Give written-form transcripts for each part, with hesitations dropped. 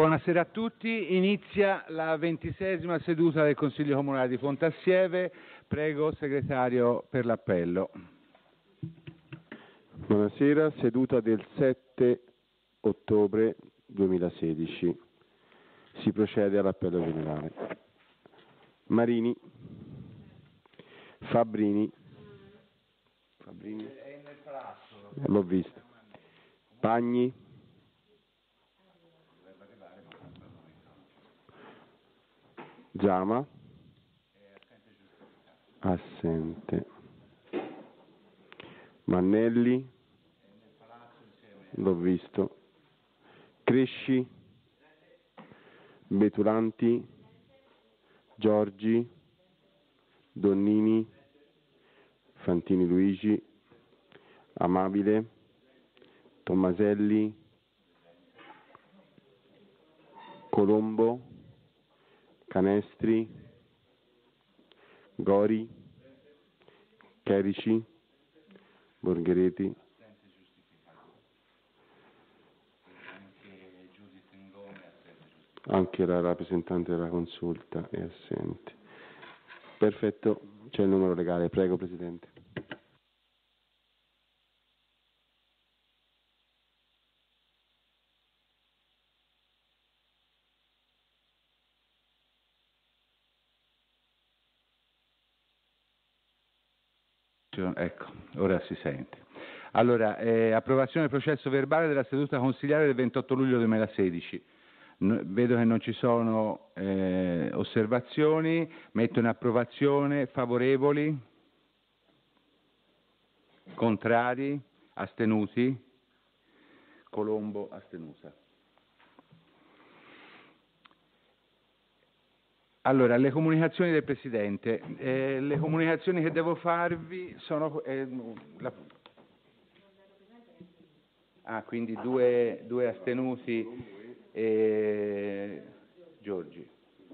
Buonasera a tutti, inizia la 26ª seduta del Consiglio Comunale di Pontassieve. Prego, segretario, per l'appello. Buonasera, seduta del 7 ottobre 2016. Si procede all'appello generale. Marini, Fabbrini, È nel palazzo. l'ho visto, Pagni, Giama, assente, Mannelli, l'ho visto, Cresci, Betulanti, Giorgi, Donnini, Fantini Luigi, Amabile, Tommaselli, Colombo, Canestri, Gori, Cherici, Borgheretti, anche la rappresentante della consulta è assente. Perfetto, c'è il numero legale, prego Presidente. Ecco, ora si sente. Allora, approvazione del processo verbale della seduta consigliare del 28 luglio 2016. Vedo che non ci sono osservazioni, metto in approvazione. Favorevoli? Contrari? Astenuti? Colombo astenuta. Allora, le comunicazioni del Presidente. Le comunicazioni che devo farvi sono... quindi due astenuti e Giorgi.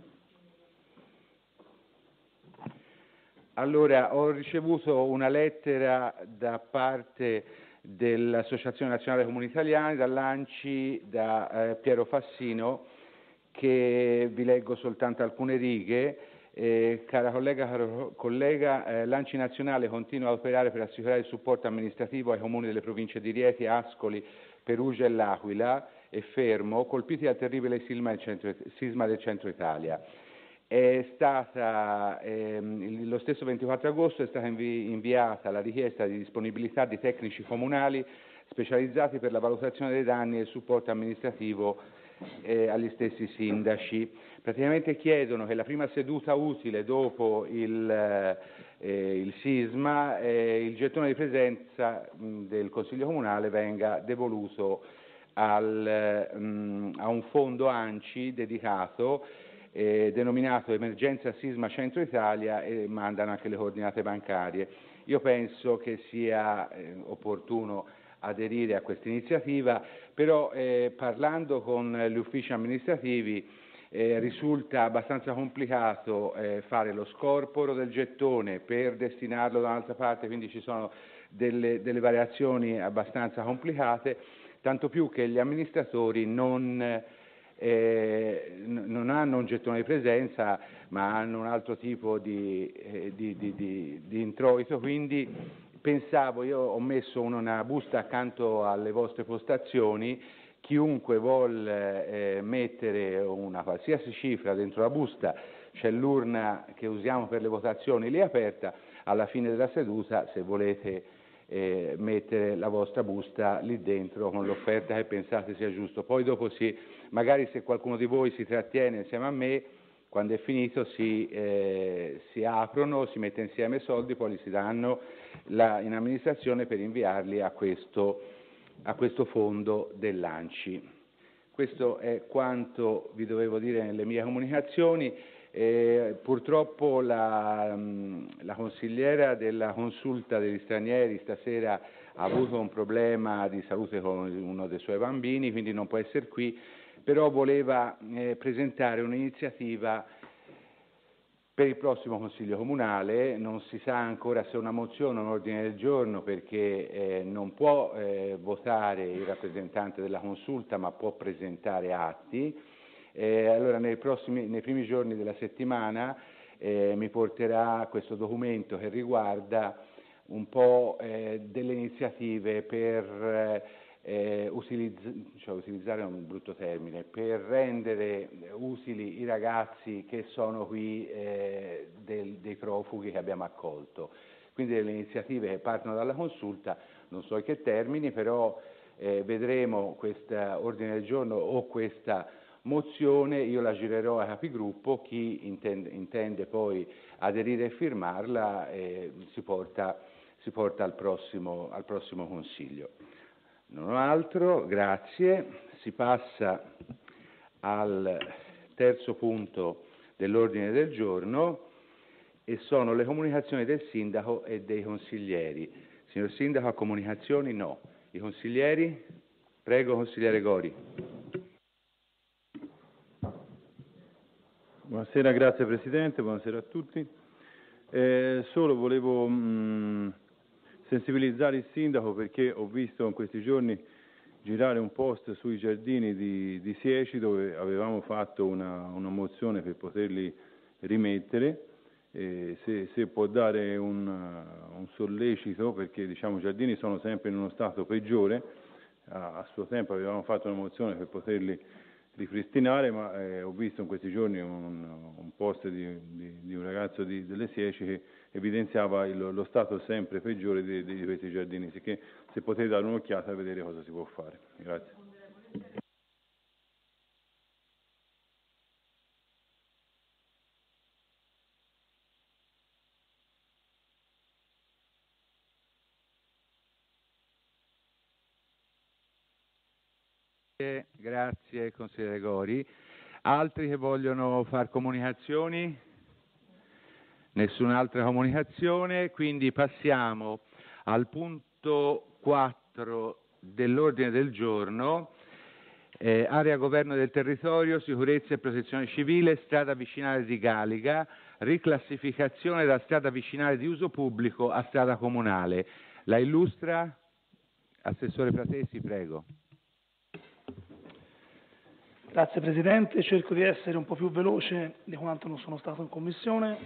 Allora, ho ricevuto una lettera da parte dell'Associazione Nazionale Comuni Italiani, dall'ANCI, da Piero Fassino, che vi leggo soltanto alcune righe. Caro collega, l'ANCI nazionale continua ad operare per assicurare il supporto amministrativo ai comuni delle province di Rieti, Ascoli, Perugia e L'Aquila e Fermo, colpiti dal terribile sisma del centro Italia. Lo stesso 24 agosto è stata inviata la richiesta di disponibilità di tecnici comunali specializzati per la valutazione dei danni e il supporto amministrativo agli stessi sindaci. Praticamente chiedono che la prima seduta utile dopo il sisma il gettone di presenza del Consiglio Comunale venga devoluto a un fondo ANCI dedicato denominato Emergenza Sisma Centro Italia, e mandano anche le coordinate bancarie. Io penso che sia opportuno aderire a questa iniziativa, però parlando con gli uffici amministrativi risulta abbastanza complicato fare lo scorporo del gettone per destinarlo da un'altra parte, quindi ci sono delle variazioni abbastanza complicate, tanto più che gli amministratori non hanno un gettone di presenza, ma hanno un altro tipo di introito, quindi pensavo, io ho messo una busta accanto alle vostre postazioni, chiunque vuol mettere una qualsiasi cifra dentro la busta, c'è l'urna che usiamo per le votazioni lì aperta, alla fine della seduta se volete mettere la vostra busta lì dentro con l'offerta che pensate sia giusto. Poi dopo magari se qualcuno di voi si trattiene insieme a me, quando è finito si aprono, si mette insieme i soldi, poi li si danno in amministrazione per inviarli a questo fondo dell'ANCI. Questo è quanto vi dovevo dire nelle mie comunicazioni. Purtroppo la consigliera della consulta degli stranieri stasera ha avuto un problema di salute con uno dei suoi bambini, quindi non può essere qui, però voleva presentare un'iniziativa per il prossimo Consiglio Comunale. Non si sa ancora se una mozione o un ordine del giorno, perché non può votare il rappresentante della consulta, ma può presentare atti, Allora nei primi giorni della settimana mi porterà questo documento che riguarda un po' delle iniziative per utilizzare è un brutto termine, per rendere utili i ragazzi che sono qui dei profughi che abbiamo accolto. Quindi delle iniziative che partono dalla consulta, non so in che termini, però vedremo questo ordine del giorno o questa mozione, io la girerò ai capigruppo, chi intende poi aderire e firmarla si porta al prossimo Consiglio. Non ho altro, grazie. Si passa al terzo punto dell'ordine del giorno e sono le comunicazioni del Sindaco e dei consiglieri. Signor Sindaco, a comunicazioni? No. I consiglieri? Prego, consigliere Gori. Buonasera, grazie Presidente, buonasera a tutti. Solo volevo sensibilizzare il Sindaco perché ho visto in questi giorni girare un post sui giardini di Sieci dove avevamo fatto una mozione per poterli rimettere. Se può dare un sollecito, perché diciamo i giardini sono sempre in uno stato peggiore, a suo tempo avevamo fatto una mozione per poterli ripristinare, ma ho visto in questi giorni un post di un ragazzo delle Sieci che evidenziava lo stato sempre peggiore di questi giardini, sicché se potete dare un'occhiata e vedere cosa si può fare. Grazie. Grazie consigliere Gori. Altri che vogliono fare comunicazioni? Nessun'altra comunicazione, quindi passiamo al punto 4 dell'ordine del giorno, area governo del territorio, sicurezza e protezione civile, strada vicinale di Galiga, riclassificazione da strada vicinale di uso pubblico a strada comunale. La illustra Assessore Pratesi, prego. Grazie Presidente, cerco di essere un po' più veloce di quanto non sono stato in Commissione.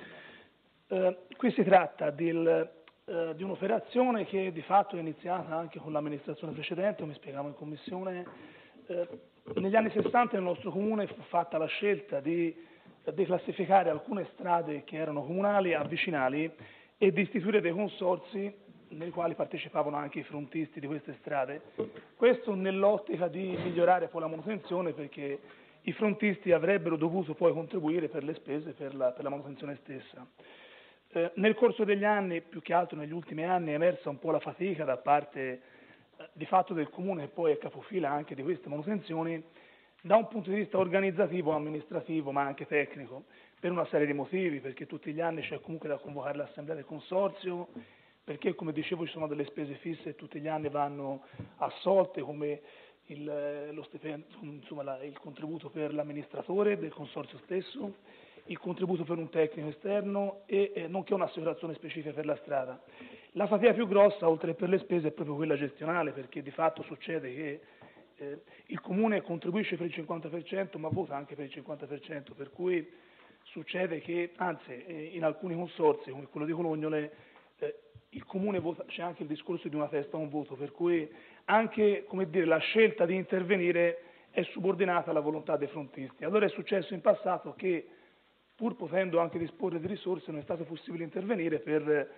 Qui si tratta di un'operazione che di fatto è iniziata anche con l'amministrazione precedente, come spiegavo in Commissione. Negli anni 60 nel nostro Comune fu fatta la scelta di declassificare alcune strade che erano comunali a vicinali e di istituire dei consorzi nei quali partecipavano anche i frontisti di queste strade. Questo nell'ottica di migliorare poi la manutenzione, perché i frontisti avrebbero dovuto poi contribuire per le spese per la manutenzione stessa. Nel corso degli anni, più che altro negli ultimi anni, è emersa un po' la fatica da parte di fatto del Comune, che poi è capofila anche di queste manutenzioni, da un punto di vista organizzativo, amministrativo, ma anche tecnico, per una serie di motivi, perché tutti gli anni c'è comunque da convocare l'assemblea del consorzio, perché come dicevo ci sono delle spese fisse e tutti gli anni vanno assolte, come lo stipendio, insomma, il contributo per l'amministratore del consorzio stesso, il contributo per un tecnico esterno e nonché un'assicurazione specifica per la strada. La fatica più grossa, oltre per le spese, è proprio quella gestionale, perché di fatto succede che il Comune contribuisce per il 50% ma vota anche per il 50%, per cui succede che, anzi, in alcuni consorzi, come quello di Colognole, il Comune vota, c'è anche il discorso di una testa a un voto, per cui anche, come dire, la scelta di intervenire è subordinata alla volontà dei frontisti. Allora è successo in passato che, pur potendo anche disporre di risorse, non è stato possibile intervenire per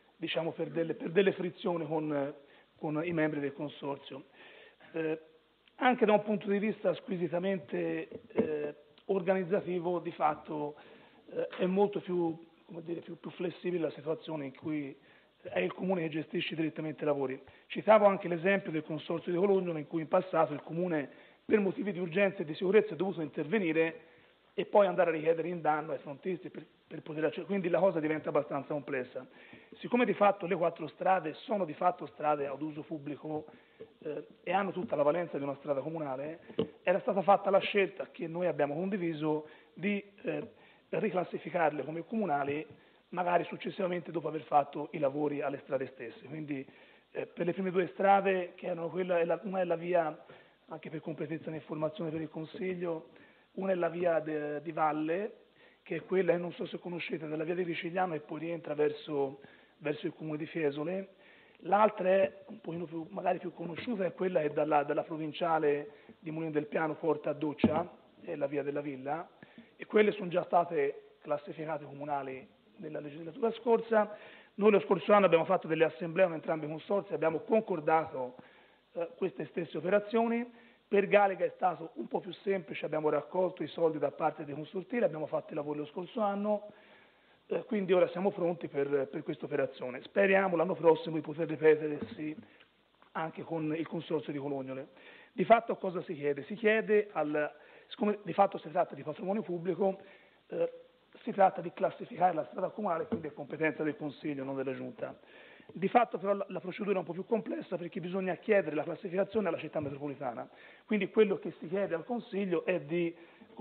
delle frizioni con i membri del consorzio. Anche da un punto di vista squisitamente organizzativo, di fatto è molto più flessibile la situazione in cui è il Comune che gestisce direttamente i lavori. Citavo anche l'esempio del Consorzio di Colognole, in cui in passato il Comune, per motivi di urgenza e di sicurezza, è dovuto intervenire e poi andare a richiedere in danno ai frontisti per poter accedere. Quindi la cosa diventa abbastanza complessa. Siccome di fatto le 4 strade sono di fatto strade ad uso pubblico e hanno tutta la valenza di una strada comunale, era stata fatta la scelta, che noi abbiamo condiviso, di riclassificarle come comunali, magari successivamente dopo aver fatto i lavori alle strade stesse. Quindi per le prime 2 strade, che erano una è la via, anche per completezza di informazione per il Consiglio, una è la via di Valle, che è quella, non so se conoscete, della via di Ricigliano e poi rientra verso il comune di Fiesole. L'altra è un pochino più, magari più conosciuta, è quella che dalla provinciale di Mulino del Piano porta a Doccia, è la via della Villa, e quelle sono già state classificate comunali nella legislatura scorsa. Noi lo scorso anno abbiamo fatto delle assemblee con entrambi i consorzi, abbiamo concordato queste stesse operazioni. Per Gallega è stato un po' più semplice, abbiamo raccolto i soldi da parte dei consultivi, abbiamo fatto i lavori lo scorso anno, quindi ora siamo pronti per questa operazione. Speriamo l'anno prossimo di poter ripetersi anche con il consorzio di Colognole. Di fatto cosa si chiede? Si chiede, siccome di fatto si tratta di patrimonio pubblico, si tratta di classificare la strada comunale, quindi è competenza del Consiglio, non della Giunta. Di fatto però la procedura è un po' più complessa perché bisogna chiedere la classificazione alla città metropolitana. Quindi quello che si chiede al Consiglio è di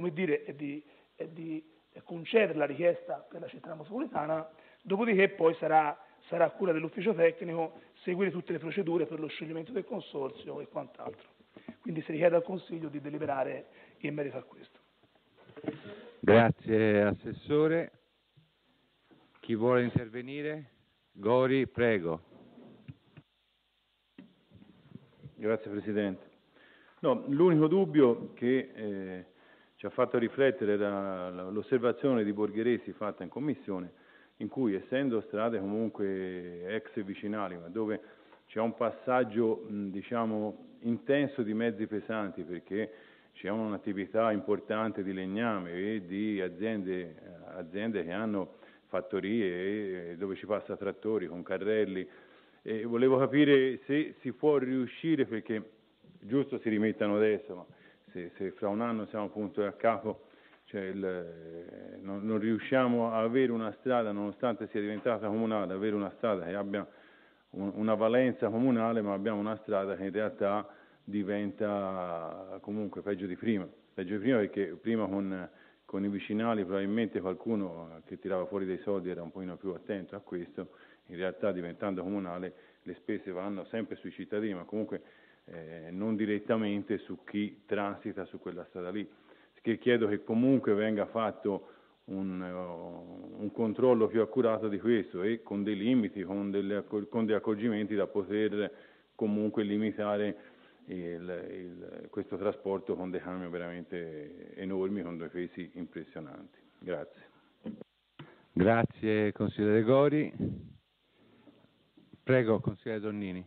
concedere la richiesta per la città metropolitana, dopodiché poi sarà a cura dell'ufficio tecnico seguire tutte le procedure per lo scioglimento del consorzio e quant'altro. Quindi si richiede al Consiglio di deliberare in merito a questo. Grazie Assessore. Chi vuole intervenire? Gori, prego. Grazie Presidente. No, l'unico dubbio che ci ha fatto riflettere era l'osservazione di Borgheresi fatta in Commissione, in cui, essendo strade comunque ex vicinali, ma dove c'è un passaggio diciamo intenso di mezzi pesanti, perché c'è un'attività importante di legname e di aziende che hanno fattorie e dove ci passa trattori con carrelli, e volevo capire se si può riuscire, perché giusto si rimettano adesso, ma se fra un anno siamo appunto a capo, cioè non riusciamo a avere una strada, nonostante sia diventata comunale, avere una strada che abbia una valenza comunale, ma abbiamo una strada che in realtà diventa comunque peggio di prima perché prima con i vicinali probabilmente qualcuno che tirava fuori dei soldi era un pochino più attento a questo, in realtà diventando comunale le spese vanno sempre sui cittadini, ma comunque non direttamente su chi transita su quella strada lì. Che chiedo che comunque venga fatto un controllo più accurato di questo e con dei limiti, con dei accorgimenti da poter comunque limitare questo trasporto con dei camion veramente enormi, con dei pesi impressionanti. Grazie. Grazie consigliere Gori. Prego consigliere Donnini.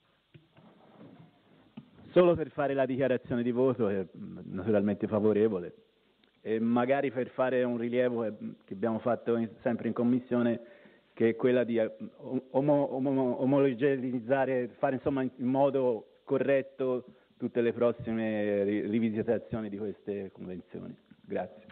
Solo per fare la dichiarazione di voto, è naturalmente favorevole, e magari per fare un rilievo che abbiamo fatto sempre in Commissione, che è quella di omogeneizzare, fare insomma in modo corretto tutte le prossime rivisitazioni di queste convenzioni. Grazie.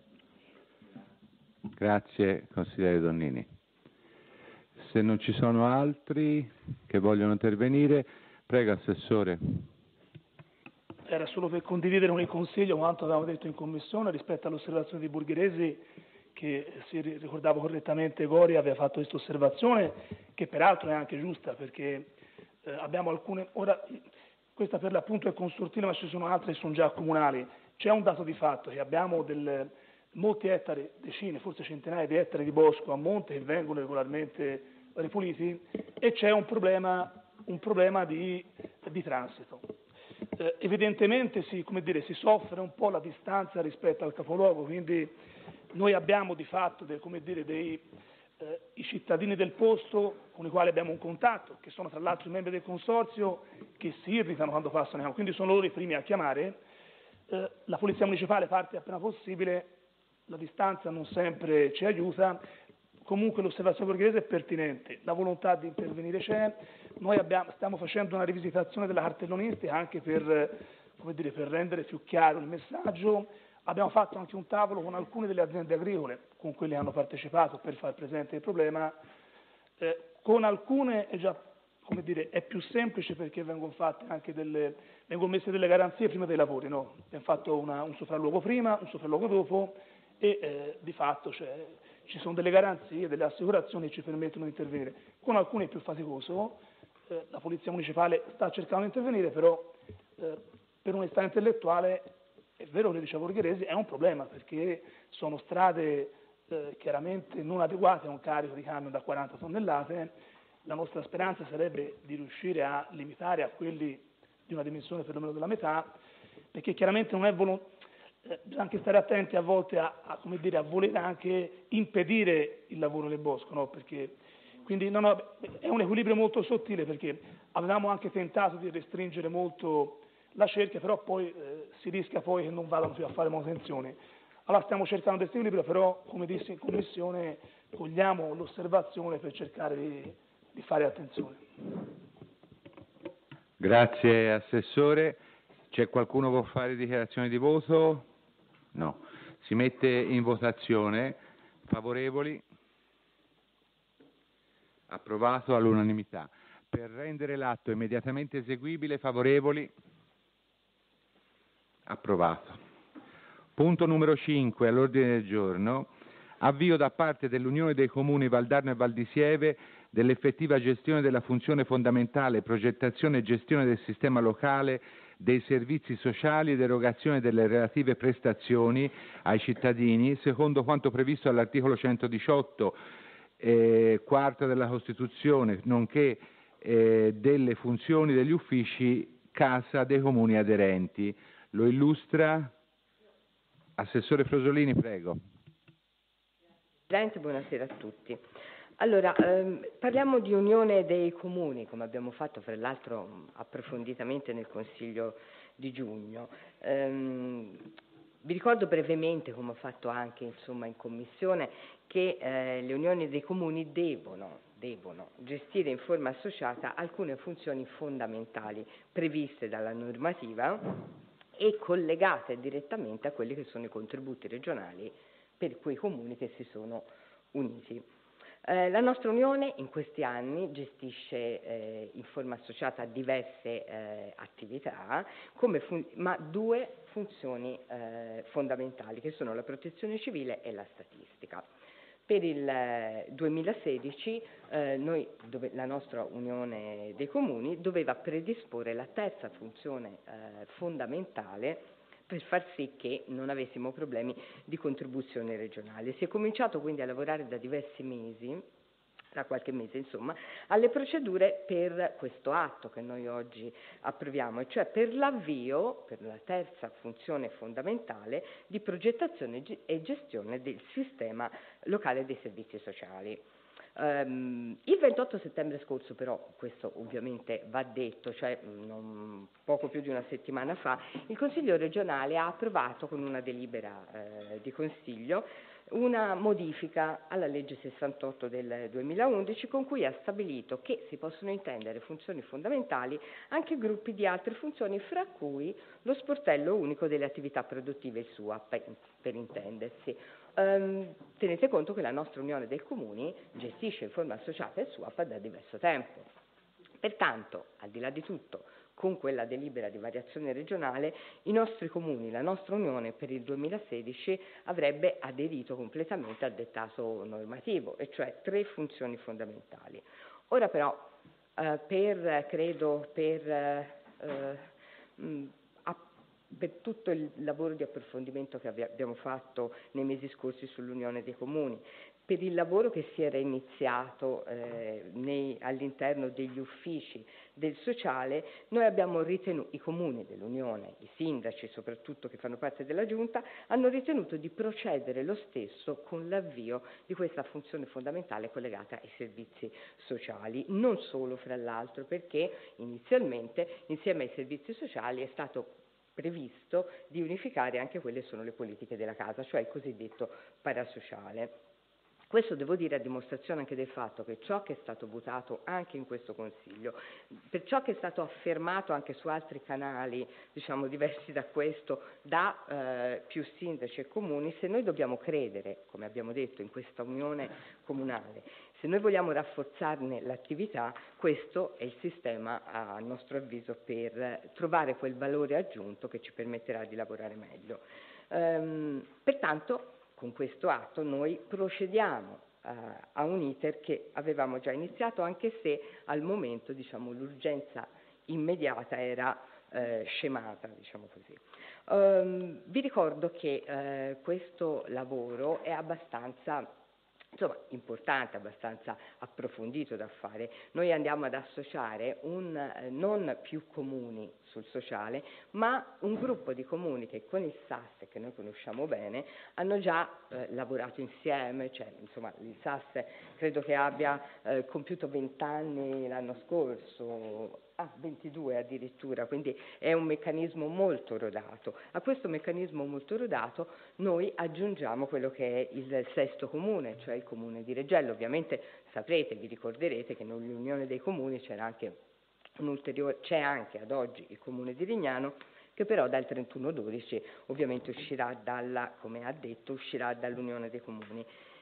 Grazie consigliere Donnini. Se non ci sono altri che vogliono intervenire, prego Assessore. Era solo per condividere con il Consiglio quanto avevamo detto in Commissione rispetto all'osservazione di Borgheresi, che si ricordava correttamente Gori aveva fatto questa osservazione, che peraltro è anche giusta, perché abbiamo alcune, ora questa per l'appunto è consortile, ma ci sono altre che sono già comunali. C'è un dato di fatto, che abbiamo molti ettari, decine, forse centinaia di ettari di bosco a monte che vengono regolarmente ripuliti, e c'è un problema di transito. Evidentemente si soffre un po' la distanza rispetto al capoluogo, quindi noi abbiamo di fatto i cittadini del posto con i quali abbiamo un contatto, che sono tra l'altro i membri del consorzio, che si irritano quando passano, quindi sono loro i primi a chiamare. La polizia municipale parte appena possibile, la distanza non sempre ci aiuta. Comunque l'osservazione borghese è pertinente, la volontà di intervenire c'è. Noi stiamo facendo una rivisitazione della cartellonistica anche per rendere più chiaro il messaggio. Abbiamo fatto anche un tavolo con alcune delle aziende agricole, con quelle che hanno partecipato, per far presente il problema. Con alcune è più semplice, perché vengono messe delle garanzie prima dei lavori, no? Abbiamo fatto un sopralluogo prima, un sopralluogo dopo, e di fatto ci sono delle garanzie, delle assicurazioni che ci permettono di intervenire. Con alcune è più faticoso, la polizia municipale sta cercando di intervenire, però per onestà intellettuale è vero che diceva Borgheresi, è un problema perché sono strade chiaramente non adeguate a un carico di camion da 40 tonnellate. La nostra speranza sarebbe di riuscire a limitare a quelli di una dimensione perlomeno della metà, perché chiaramente non è bisogna anche stare attenti a volte come dire, a voler anche impedire il lavoro nel bosco, no? Perché, quindi è un equilibrio molto sottile, perché avevamo anche tentato di restringere molto la cerchia, però poi si rischia poi che non vadano più a fare manutenzione. Allora stiamo cercando questo equilibrio, però come dissi in commissione cogliamo l'osservazione per cercare di fare attenzione. Grazie Assessore. C'è qualcuno che vuole fare dichiarazioni di voto? No. Si mette in votazione. Favorevoli? Approvato all'unanimità. Per rendere l'atto immediatamente eseguibile, favorevoli? Approvato. Punto numero 5 all'ordine del giorno. Avvio da parte dell'Unione dei Comuni Valdarno e Val di Sieve dell'effettiva gestione della funzione fondamentale, progettazione e gestione del sistema locale dei servizi sociali ed erogazione delle relative prestazioni ai cittadini, secondo quanto previsto dall'articolo 118 quarta della Costituzione, nonché delle funzioni degli uffici casa dei comuni aderenti. Lo illustra Assessore Frosolini, prego. Presidente, buonasera a tutti. Allora, parliamo di Unione dei Comuni, come abbiamo fatto fra l'altro approfonditamente nel Consiglio di giugno. Vi ricordo brevemente, come ho fatto anche in Commissione, che le Unioni dei Comuni devono gestire in forma associata alcune funzioni fondamentali previste dalla normativa e collegate direttamente a quelli che sono i contributi regionali per quei comuni che si sono uniti. La nostra Unione in questi anni gestisce in forma associata diverse attività, ma due funzioni fondamentali, che sono la protezione civile e la statistica. Per il 2016 la nostra Unione dei Comuni doveva predisporre la terza funzione fondamentale per far sì che non avessimo problemi di contribuzione regionale. Si è cominciato quindi a lavorare da diversi mesi, da qualche mese insomma, alle procedure per questo atto che noi oggi approviamo, e cioè per l'avvio, per la terza funzione fondamentale, di progettazione e gestione del sistema locale dei servizi sociali. Il 28 settembre scorso però, questo ovviamente va detto, cioè poco più di una settimana fa, il Consiglio regionale ha approvato con una delibera di Consiglio una modifica alla legge 68 del 2011 con cui ha stabilito che si possono intendere funzioni fondamentali anche gruppi di altre funzioni, fra cui lo sportello unico delle attività produttive, il SUAP per intendersi. Tenete conto che la nostra Unione dei Comuni gestisce in forma associata il SUAP da diverso tempo. Pertanto, al di là di tutto, con quella delibera di variazione regionale, i nostri comuni, la nostra Unione per il 2016 avrebbe aderito completamente al dettato normativo, e cioè 3 funzioni fondamentali. Ora però, per tutto il lavoro di approfondimento che abbiamo fatto nei mesi scorsi sull'Unione dei Comuni, per il lavoro che si era iniziato all'interno degli uffici del sociale, noi abbiamo ritenuto, i comuni dell'Unione, i sindaci soprattutto che fanno parte della Giunta, hanno ritenuto di procedere lo stesso con l'avvio di questa funzione fondamentale collegata ai servizi sociali, non solo fra l'altro perché inizialmente insieme ai servizi sociali è stato previsto di unificare anche quelle che sono le politiche della casa, cioè il cosiddetto parasociale. Questo devo dire a dimostrazione anche del fatto che ciò che è stato votato anche in questo Consiglio, per ciò che è stato affermato anche su altri canali, diciamo diversi da questo, da più sindaci e comuni, se noi dobbiamo credere, come abbiamo detto, in questa unione comunale, se noi vogliamo rafforzarne l'attività, questo è il sistema, a nostro avviso, per trovare quel valore aggiunto che ci permetterà di lavorare meglio. Pertanto, con questo atto noi procediamo a un iter che avevamo già iniziato, anche se al momento l'urgenza immediata era scemata, diciamo così. Vi ricordo che questo lavoro è abbastanza importante, abbastanza approfondito da fare. Noi andiamo ad associare non più comuni sul sociale, ma un gruppo di comuni che con il SAS, che noi conosciamo bene, hanno già lavorato insieme, cioè insomma il SAS credo che abbia compiuto 20 anni l'anno scorso, 22 addirittura, quindi è un meccanismo molto rodato. A questo meccanismo molto rodato noi aggiungiamo quello che è il sesto comune, cioè il comune di Reggello. Ovviamente saprete, vi ricorderete che nell'Unione dei Comuni c'è anche ad oggi il comune di Rignano, che però dal 31/12 ovviamente uscirà come ha detto, uscirà dall'Unione dei Comuni.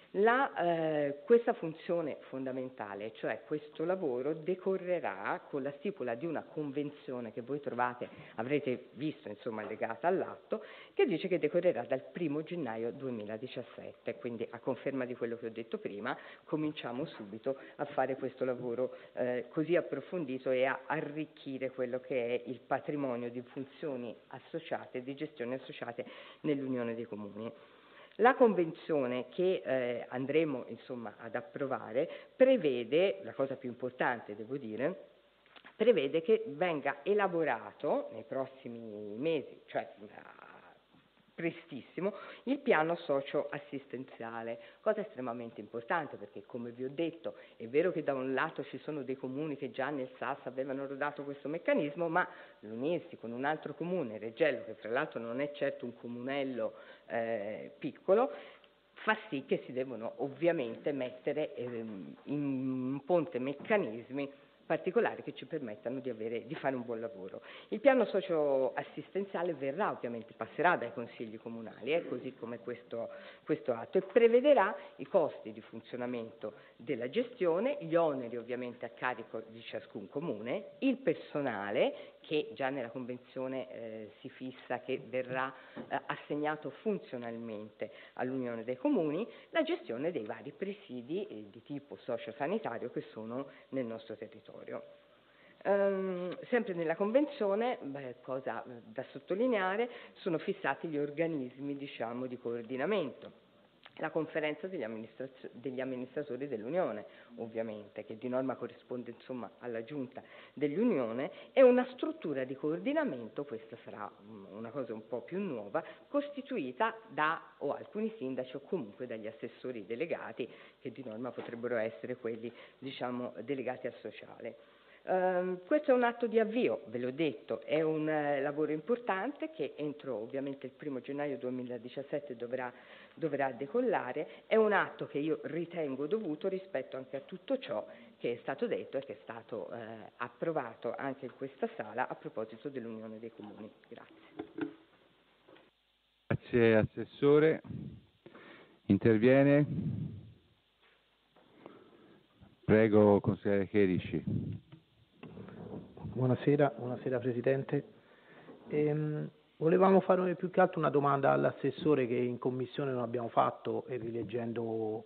Questa funzione fondamentale, cioè questo lavoro, decorrerà con la stipula di una convenzione che voi avrete visto insomma legata all'atto, che dice che decorrerà dal 1° gennaio 2017, quindi a conferma di quello che ho detto prima, cominciamo subito a fare questo lavoro così approfondito e a arricchire quello che è il patrimonio di funzioni associate, di gestione associate nell'Unione dei Comuni. La convenzione che andremo insomma ad approvare prevede, la cosa più importante devo dire, prevede che venga elaborato nei prossimi mesi, cioè prestissimo, il piano socio-assistenziale, cosa estremamente importante perché, come vi ho detto, è vero che da un lato ci sono dei comuni che già nel SAS avevano rodato questo meccanismo, ma l'unirsi con un altro comune, Reggello, che fra l'altro non è certo un comunello piccolo, fa sì che si devono ovviamente mettere in ponte meccanismi particolari che ci permettano di fare un buon lavoro. Il piano socio-assistenziale passerà dai consigli comunali, così come questo atto, e prevederà i costi di funzionamento della gestione, gli oneri ovviamente a carico di ciascun comune, il personale che già nella convenzione si fissa che verrà assegnato funzionalmente all'Unione dei Comuni, la gestione dei vari presidi di tipo sociosanitario che sono nel nostro territorio. Sempre nella Convenzione, cosa da sottolineare, sono fissati gli organismi di coordinamento. La conferenza degli amministratori dell'Unione, ovviamente, che di norma corrisponde insomma alla Giunta dell'Unione, è una struttura di coordinamento, questa sarà una cosa un po' più nuova, costituita da o alcuni sindaci o comunque dagli assessori delegati, che di norma potrebbero essere quelli delegati al sociale. Questo è un atto di avvio, ve l'ho detto, è un lavoro importante che entro ovviamente il 1° gennaio 2017 dovrà decollare, è un atto che io ritengo dovuto rispetto anche a tutto ciò che è stato detto e che è stato approvato anche in questa sala a proposito dell'Unione dei Comuni. Grazie. Grazie Assessore. Interviene? Prego, consigliere Cherici. Buonasera Presidente. Volevamo fare più che altro una domanda all'assessore che in commissione non abbiamo fatto e rileggendo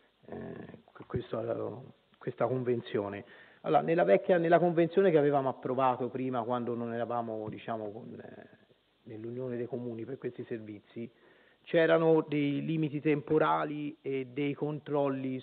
questa convenzione. Allora, nella convenzione che avevamo approvato prima, quando non eravamo nell'Unione dei Comuni per questi servizi, c'erano dei limiti temporali e dei controlli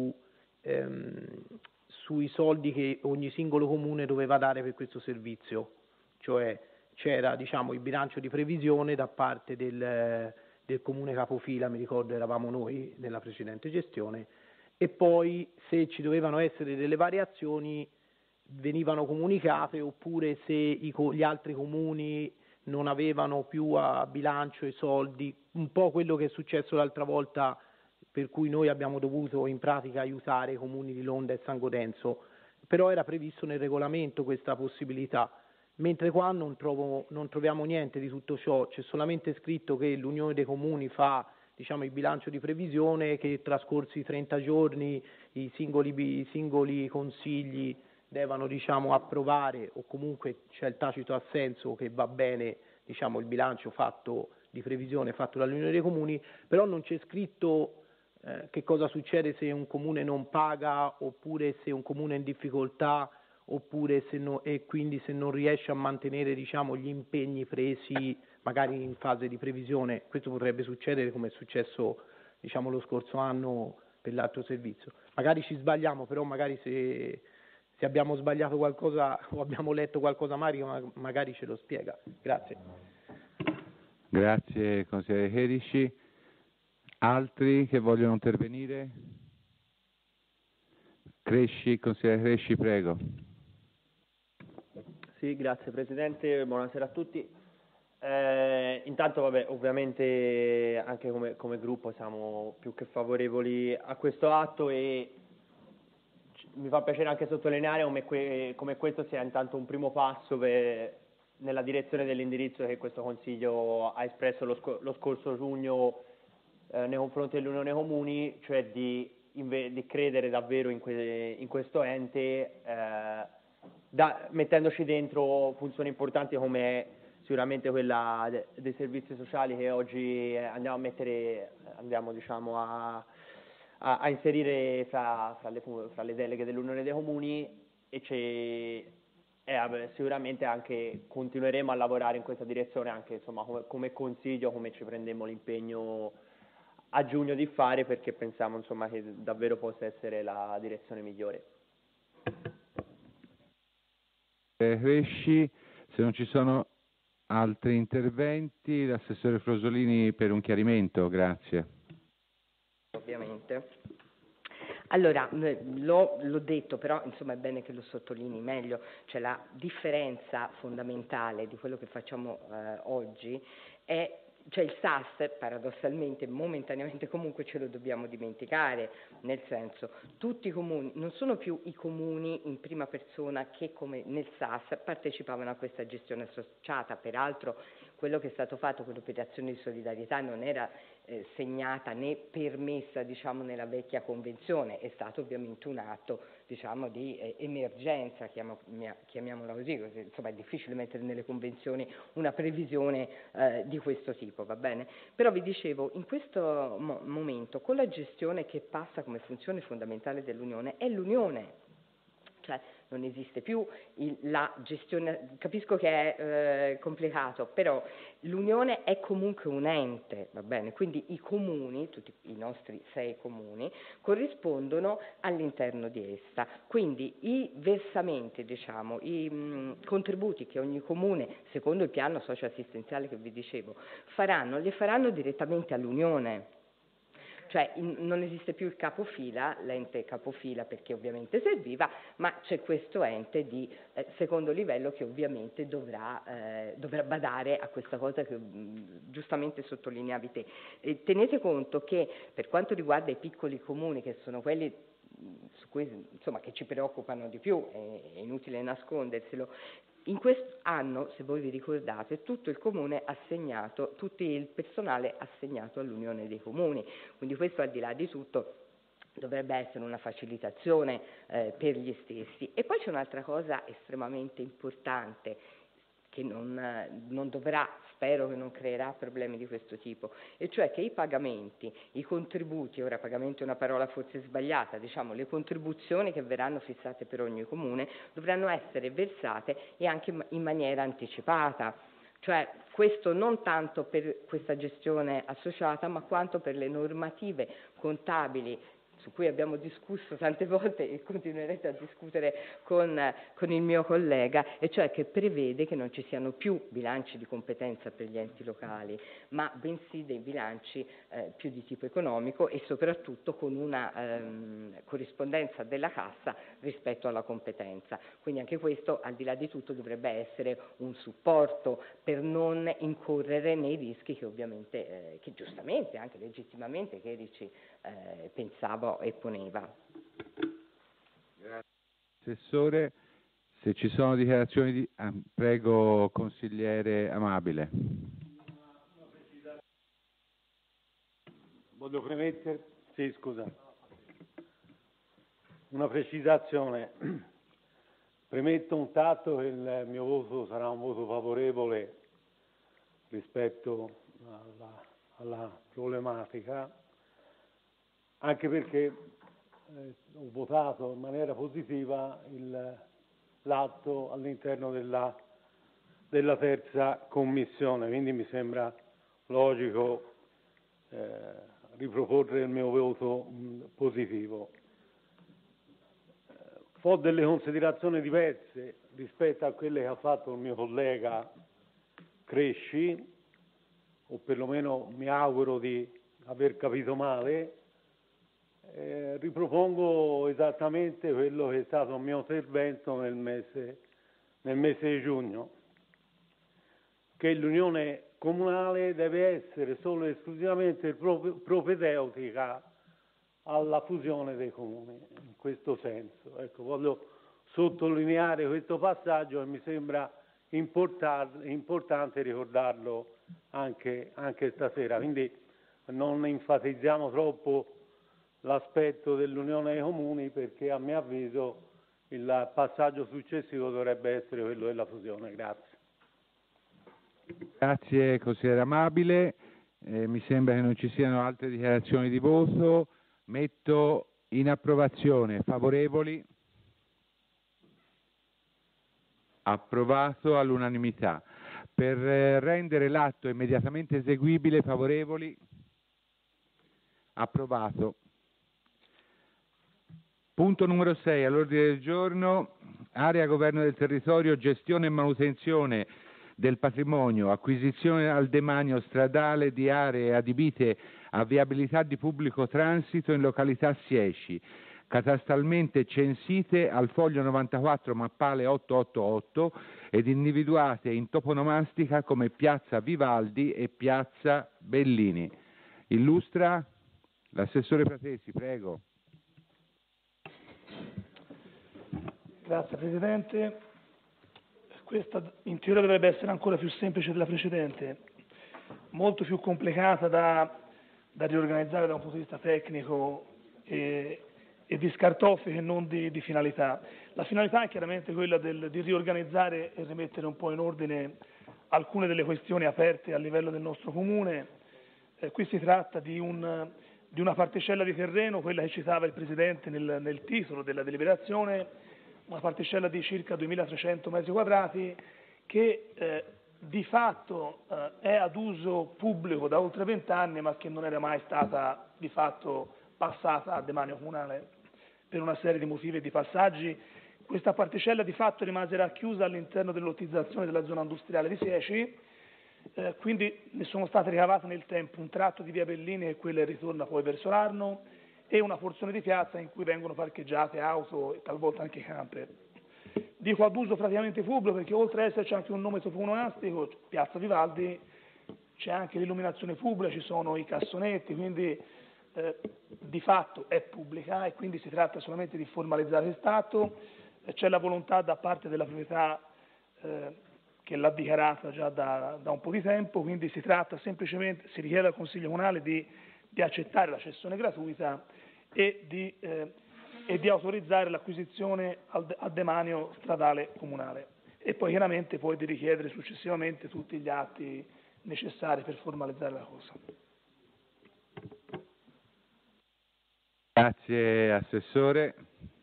sui soldi che ogni singolo comune doveva dare per questo servizio, cioè c'era il bilancio di previsione da parte del comune capofila, mi ricordo eravamo noi nella precedente gestione, e poi se ci dovevano essere delle variazioni venivano comunicate, oppure se gli altri comuni non avevano più a bilancio i soldi, un po' quello che è successo l'altra volta, per cui noi abbiamo dovuto in pratica aiutare i comuni di Londa e San Godenzo, però era previsto nel regolamento questa possibilità, mentre qua non troviamo niente di tutto ciò, c'è solamente scritto che l'Unione dei Comuni fa il bilancio di previsione, che trascorsi 30 giorni i singoli consigli devono approvare, o comunque c'è il tacito assenso che va bene il bilancio fatto di previsione fatto dall'Unione dei Comuni, però non c'è scritto che cosa succede se un comune non paga, oppure se un comune è in difficoltà, oppure e quindi se non riesce a mantenere, diciamo, gli impegni presi magari in fase di previsione, questo potrebbe succedere come è successo, diciamo, lo scorso anno per l'altro servizio. Magari ci sbagliamo, però magari se abbiamo sbagliato qualcosa o abbiamo letto qualcosa magari ce lo spiega. Grazie. Grazie consigliere Cherici. Altri che vogliono intervenire? Consigliere Cresci, prego. Sì, grazie Presidente, buonasera a tutti. Intanto ovviamente anche come gruppo siamo più che favorevoli a questo atto e mi fa piacere anche sottolineare come questo sia intanto un primo passo nella direzione dell'indirizzo che questo Consiglio ha espresso lo scorso giugno nei confronti dell'Unione Comuni, cioè di credere davvero in questo ente, mettendoci dentro funzioni importanti come sicuramente quella dei servizi sociali che oggi andiamo diciamo a inserire fra le deleghe dell'Unione dei Comuni e sicuramente anche continueremo a lavorare in questa direzione anche insomma come Consiglio, come ci prendemmo l'impegno a giugno di fare, perché pensiamo insomma che davvero possa essere la direzione migliore. Cresci, se non ci sono altri interventi, l'assessore Frosolini per un chiarimento, grazie. Ovviamente. Allora, l'ho detto, però insomma è bene che lo sottolinei meglio, cioè la differenza fondamentale di quello che facciamo oggi è, cioè il SAS paradossalmente, momentaneamente comunque ce lo dobbiamo dimenticare, nel senso, tutti i comuni, non sono più i comuni in prima persona che come nel SAS partecipavano a questa gestione associata, peraltro quello che è stato fatto con l'operazione di solidarietà non era segnata né permessa diciamo nella vecchia convenzione, è stato ovviamente un atto diciamo di emergenza, chiamiamola così, perché insomma è difficile mettere nelle convenzioni una previsione di questo tipo, va bene? Però vi dicevo, in questo momento con la gestione che passa come funzione fondamentale dell'Unione è l'Unione, cioè non esiste più la gestione, capisco che è complicato, però l'Unione è comunque un ente, va bene? Quindi i comuni, tutti i nostri 6 comuni, corrispondono all'interno di essa, quindi i versamenti, diciamo, i contributi che ogni comune, secondo il piano socio-assistenziale che vi dicevo, li faranno direttamente all'Unione. Cioè non esiste più il capofila, l'ente capofila perché ovviamente serviva, ma c'è questo ente di secondo livello che ovviamente dovrà badare a questa cosa che giustamente sottolineavi te. E tenete conto che per quanto riguarda i piccoli comuni, che sono quelli su cui, insomma, che ci preoccupano di più, è inutile nasconderselo, in quest'anno, se voi vi ricordate, tutto il comune assegnato, tutto il personale assegnato all'Unione dei Comuni, quindi questo al di là di tutto dovrebbe essere una facilitazione per gli stessi. E poi c'è un'altra cosa estremamente importante che non dovrà, spero che non creerà problemi di questo tipo, e cioè che i pagamenti, i contributi, ora pagamento è una parola forse sbagliata, diciamo le contribuzioni che verranno fissate per ogni comune dovranno essere versate e anche in maniera anticipata. Cioè questo non tanto per questa gestione associata, ma quanto per le normative contabili su cui abbiamo discusso tante volte e continuerete a discutere con il mio collega, e cioè che prevede che non ci siano più bilanci di competenza per gli enti locali, ma bensì dei bilanci più di tipo economico e soprattutto con una corrispondenza della cassa rispetto alla competenza. Quindi anche questo, al di là di tutto, dovrebbe essere un supporto per non incorrere nei rischi che ovviamente, che giustamente, anche legittimamente, Cherici pensava e poneva. Grazie. Assessore, se ci sono dichiarazioni prego consigliere Amabile. Voglio premettere, sì scusa, una precisazione. Premetto un tatto che il mio voto sarà un voto favorevole rispetto alla problematica, anche perché ho votato in maniera positiva l'atto all'interno della terza commissione, quindi mi sembra logico riproporre il mio voto positivo. Ho delle considerazioni diverse rispetto a quelle che ha fatto il mio collega Cresci, o perlomeno mi auguro di aver capito male. Ripropongo esattamente quello che è stato il mio intervento nel mese di giugno, che l'unione comunale deve essere solo e esclusivamente propedeutica alla fusione dei comuni, in questo senso. Ecco, voglio sottolineare questo passaggio e mi sembra importante ricordarlo anche stasera. Quindi non enfatizziamo troppo l'aspetto dell'unione dei comuni, perché a mio avviso il passaggio successivo dovrebbe essere quello della fusione. Grazie. Grazie consigliere Amabile, mi sembra che non ci siano altre dichiarazioni di voto. Metto in approvazione. Favorevoli? Approvato all'unanimità. Per rendere l'atto immediatamente eseguibile, favorevoli? Approvato. Punto numero 6 all'ordine del giorno: area governo del territorio, gestione e manutenzione del patrimonio, acquisizione al demanio stradale di aree adibite a viabilità di pubblico transito in località Sieci, catastralmente censite al foglio 94 mappale 888 ed individuate in toponomastica come Piazza Vivaldi e Piazza Bellini. Illustra l'assessore Pratesi, prego. Grazie Presidente. Questa in teoria dovrebbe essere ancora più semplice della precedente, molto più complicata da riorganizzare da un punto di vista tecnico e di scartoffi che non di finalità. La finalità è chiaramente quella di riorganizzare e rimettere un po' in ordine alcune delle questioni aperte a livello del nostro comune. Qui si tratta di una particella di terreno, quella che citava il Presidente nel titolo della deliberazione, una particella di circa 2.300 metri quadrati che di fatto è ad uso pubblico da oltre 20 anni, ma che non era mai stata di fatto passata a demanio comunale per una serie di motivi e di passaggi. Questa particella di fatto rimase racchiusa all'interno dell'lottizzazione della zona industriale di Sieci, quindi ne sono state ricavate nel tempo un tratto di via Bellini e quella ritorna poi verso l'Arno, e una porzione di piazza in cui vengono parcheggiate auto e talvolta anche camper. Dico ad uso praticamente pubblico perché oltre ad esserci anche un nome toponomastico, Piazza Vivaldi, c'è anche l'illuminazione pubblica, ci sono i cassonetti, quindi di fatto è pubblica e quindi si tratta solamente di formalizzare quest'atto. C'è la volontà da parte della proprietà che l'ha dichiarata già da un po' di tempo, quindi si tratta semplicemente, si richiede al Consiglio Comunale di accettare la cessione gratuita e di autorizzare l'acquisizione al demanio stradale comunale e poi chiaramente di richiedere successivamente tutti gli atti necessari per formalizzare la cosa. Grazie Assessore.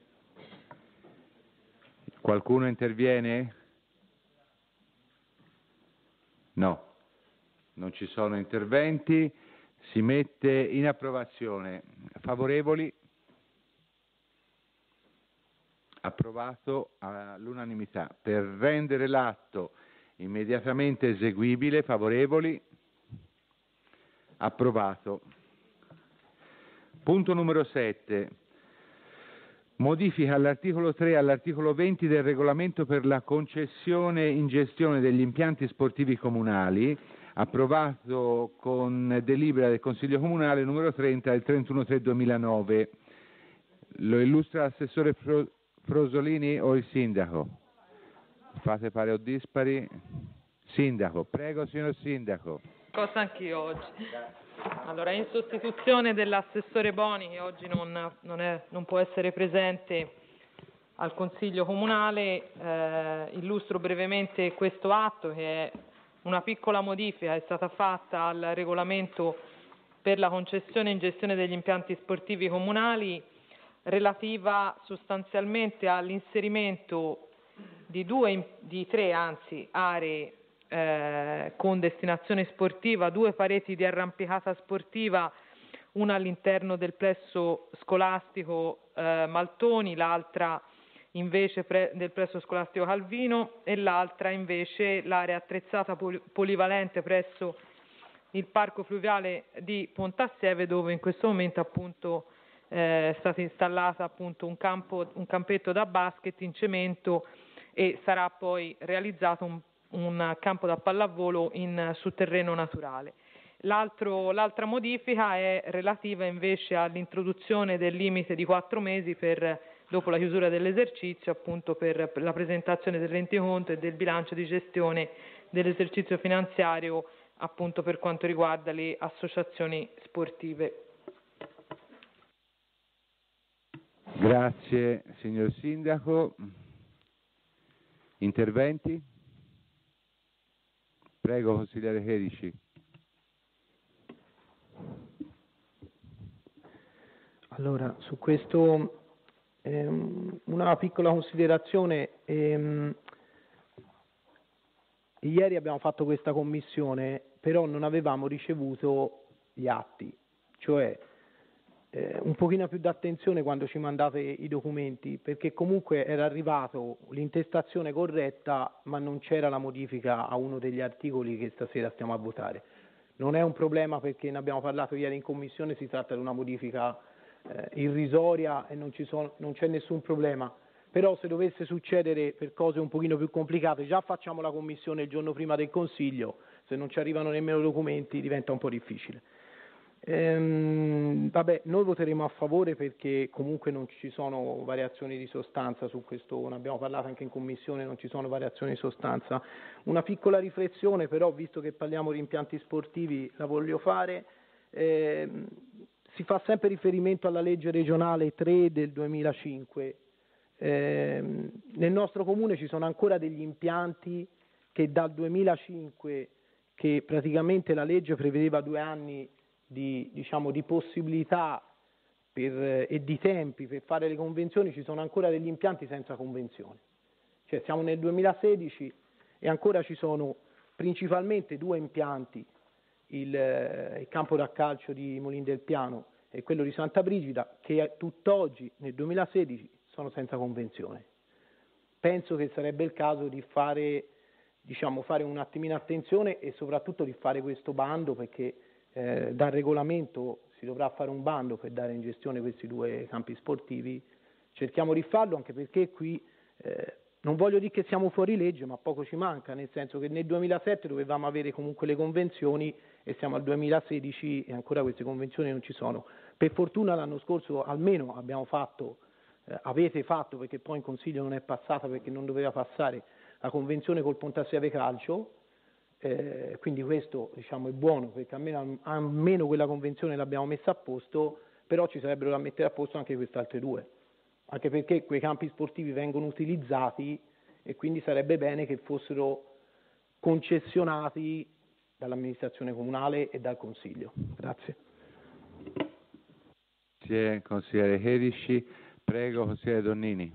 Qualcuno interviene? No, non ci sono interventi. Si mette in approvazione. Favorevoli? Approvato all'unanimità. Per rendere l'atto immediatamente eseguibile, favorevoli? Approvato. Punto numero 7. Modifica all'articolo 3 e all'articolo 20 del regolamento per la concessione in gestione degli impianti sportivi comunali, approvato con delibera del Consiglio Comunale numero 30 del 31/3/2009. Lo illustra l'assessore Frosolini o il Sindaco? Fate pari o dispari? Sindaco, prego signor Sindaco. Cosa anch'io oggi. Allora, in sostituzione dell'assessore Boni, che oggi non può essere presente al Consiglio Comunale, illustro brevemente questo atto, che è una piccola modifica, è stata fatta al regolamento per la concessione in gestione degli impianti sportivi comunali, relativa sostanzialmente all'inserimento di tre aree con destinazione sportiva, 2 pareti di arrampicata sportiva, una all'interno del plesso scolastico Maltoni, l'altra invece del plesso scolastico Calvino e l'altra invece l'area attrezzata polivalente presso il parco fluviale di Pontassieve, dove in questo momento appunto è stata installata appunto un campetto da basket in cemento e sarà poi realizzato un campo da pallavolo su terreno naturale. L'altra modifica è relativa invece all'introduzione del limite di 4 mesi dopo la chiusura dell'esercizio, appunto per la presentazione del rendiconto e del bilancio di gestione dell'esercizio finanziario, appunto per quanto riguarda le associazioni sportive. Grazie signor Sindaco. Interventi? Prego, consigliere Cherici. Allora, su questo una piccola considerazione. Ieri abbiamo fatto questa commissione, però non avevamo ricevuto gli atti, cioè un pochino più d'attenzione quando ci mandate i documenti, perché comunque era arrivato l'intestazione corretta, ma non c'era la modifica a uno degli articoli che stasera stiamo a votare. Non è un problema perché ne abbiamo parlato ieri in commissione, si tratta di una modifica irrisoria e non c'è nessun problema. Però se dovesse succedere per cose un pochino più complicate, già facciamo la commissione il giorno prima del Consiglio, se non ci arrivano nemmeno documenti diventa un po' difficile. Vabbè, noi voteremo a favore perché comunque non ci sono variazioni di sostanza su questo, ne abbiamo parlato anche in commissione, non ci sono variazioni di sostanza. Una piccola riflessione però, visto che parliamo di impianti sportivi, la voglio fare. Si fa sempre riferimento alla legge regionale 3 del 2005. Nel nostro comune ci sono ancora degli impianti che dal 2005, che praticamente la legge prevedeva 2 anni di possibilità e di tempi per fare le convenzioni, ci sono ancora degli impianti senza convenzione. Cioè siamo nel 2016 e ancora ci sono principalmente 2 impianti, il campo da calcio di Molin del Piano e quello di Santa Brigida, che tutt'oggi nel 2016 sono senza convenzione. Penso che sarebbe il caso di fare un attimino attenzione e soprattutto di fare questo bando, perché dal regolamento si dovrà fare un bando per dare in gestione questi 2 campi sportivi. Cerchiamo di farlo, anche perché qui non voglio dire che siamo fuori legge, ma poco ci manca, nel senso che nel 2007 dovevamo avere comunque le convenzioni e siamo al 2016 e ancora queste convenzioni non ci sono. Per fortuna l'anno scorso almeno avete fatto, perché poi in Consiglio non è passata perché non doveva passare, la convenzione col Pontassieve Calcio, quindi questo è buono, perché almeno quella convenzione l'abbiamo messa a posto, però ci sarebbero da mettere a posto anche queste altre 2, anche perché quei campi sportivi vengono utilizzati e quindi sarebbe bene che fossero concessionati dall'amministrazione comunale e dal Consiglio. Grazie. Grazie consigliere Cherici. Prego consigliere Donnini.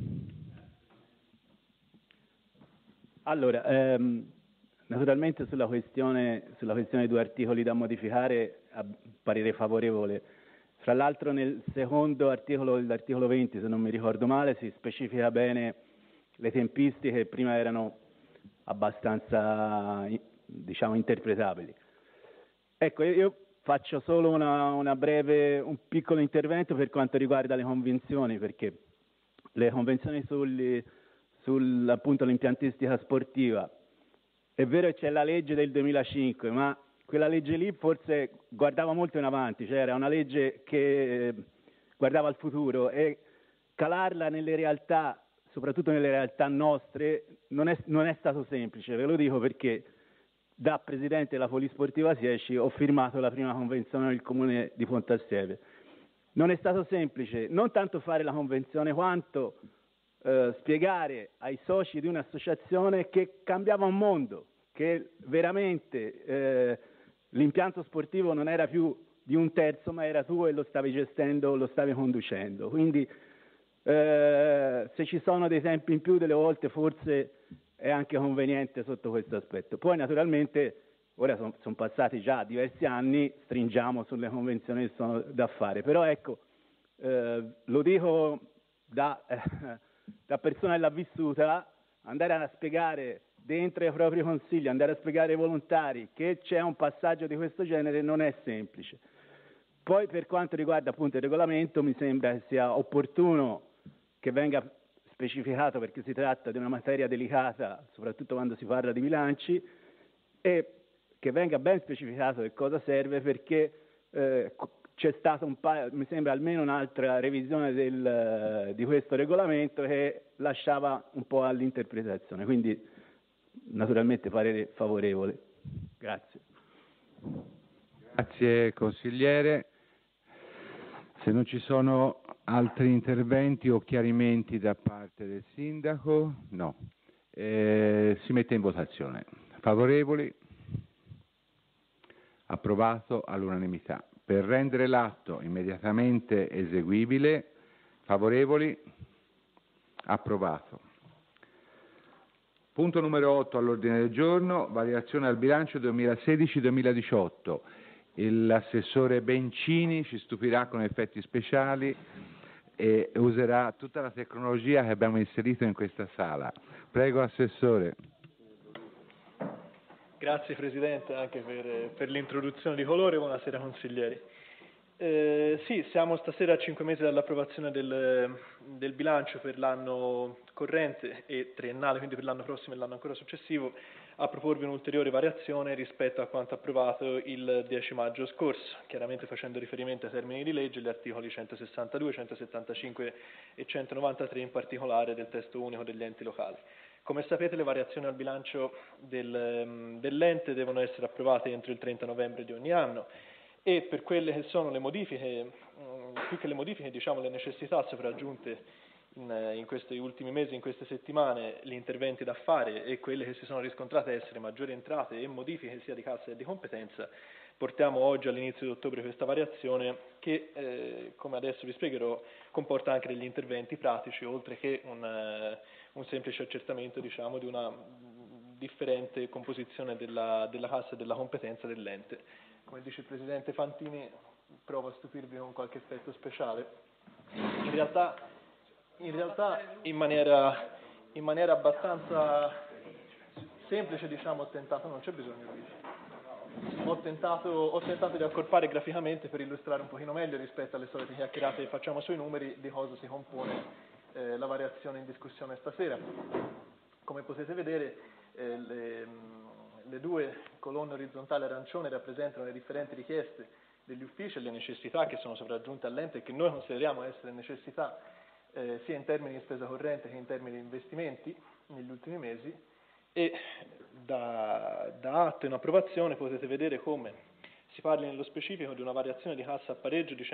Allora, naturalmente sulla questione dei 2 articoli da modificare, parere favorevole. Fra l'altro nel secondo articolo, l'articolo 20, se non mi ricordo male, si specifica bene le tempistiche, prima erano abbastanza interpretabili. Ecco, io faccio solo un piccolo intervento per quanto riguarda le convenzioni, perché le convenzioni appunto l'impiantistica sportiva, è vero che c'è la legge del 2005, ma quella legge lì forse guardava molto in avanti, cioè era una legge che guardava al futuro, e calarla nelle realtà, soprattutto nelle realtà nostre, non è stato semplice. Ve lo dico perché da presidente della Polisportiva Sieci ho firmato la prima convenzione del comune di Pontassieve. Non è stato semplice non tanto fare la convenzione quanto spiegare ai soci di un'associazione che cambiava un mondo, che veramente l'impianto sportivo non era più di un terzo, ma era tuo e lo stavi gestendo, lo stavi conducendo. Quindi se ci sono dei tempi in più, delle volte forse è anche conveniente sotto questo aspetto. Poi naturalmente, ora sono passati già diversi anni, stringiamo sulle convenzioni che sono da fare, però ecco, lo dico da persona che l'ha vissuta, andare a spiegare dentro i propri consigli, andare a spiegare ai volontari che c'è un passaggio di questo genere non è semplice. Poi per quanto riguarda appunto il regolamento, mi sembra che sia opportuno che venga specificato, perché si tratta di una materia delicata, soprattutto quando si parla di bilanci, e che venga ben specificato che cosa serve, perché c'è stata mi sembra almeno un'altra revisione di questo regolamento che lasciava un po' all'interpretazione, quindi naturalmente parere favorevole. Grazie. Grazie consigliere. Se non ci sono altri interventi o chiarimenti da parte del sindaco, no. Si mette in votazione. Favorevoli? Approvato all'unanimità. Per rendere l'atto immediatamente eseguibile, favorevoli? Approvato. Punto numero 8 all'ordine del giorno, variazione al bilancio 2016-2018. L'assessore Bencini ci stupirà con effetti speciali e userà tutta la tecnologia che abbiamo inserito in questa sala. Prego, Assessore. Grazie Presidente anche per l'introduzione di colore, buonasera consiglieri. Sì, siamo stasera a 5 mesi dall'approvazione del bilancio per l'anno corrente e triennale, quindi per l'anno prossimo e l'anno ancora successivo, a proporvi un'ulteriore variazione rispetto a quanto approvato il 10 maggio scorso, chiaramente facendo riferimento ai termini di legge, gli articoli 162, 175 e 193 in particolare del testo unico degli enti locali. Come sapete, le variazioni al bilancio dell'ente devono essere approvate entro il 30 novembre di ogni anno e per quelle che sono le modifiche, più che le modifiche, diciamo le necessità sopraggiunte in questi ultimi mesi, in queste settimane, gli interventi da fare e quelle che si sono riscontrate essere maggiori entrate e modifiche sia di cassa che di competenza, portiamo oggi all'inizio di ottobre questa variazione che, come adesso vi spiegherò, comporta anche degli interventi pratici, oltre che un semplice accertamento, diciamo, di una differente composizione della cassa e della competenza dell'ente. Come dice il Presidente Fantini, provo a stupirvi con qualche effetto speciale. In realtà in maniera abbastanza semplice, diciamo, ho tentato, non c'è bisogno di... Ho tentato di accorpare graficamente per illustrare un pochino meglio rispetto alle solite chiacchierate che facciamo sui numeri di cosa si compone la variazione in discussione stasera. Come potete vedere le due colonne orizzontali arancione rappresentano le differenti richieste degli uffici e le necessità che sono sopraggiunte all'ente e che noi consideriamo essere necessità sia in termini di spesa corrente che in termini di investimenti negli ultimi mesi e da atto in approvazione potete vedere come si parli nello specifico di una variazione di cassa a pareggio di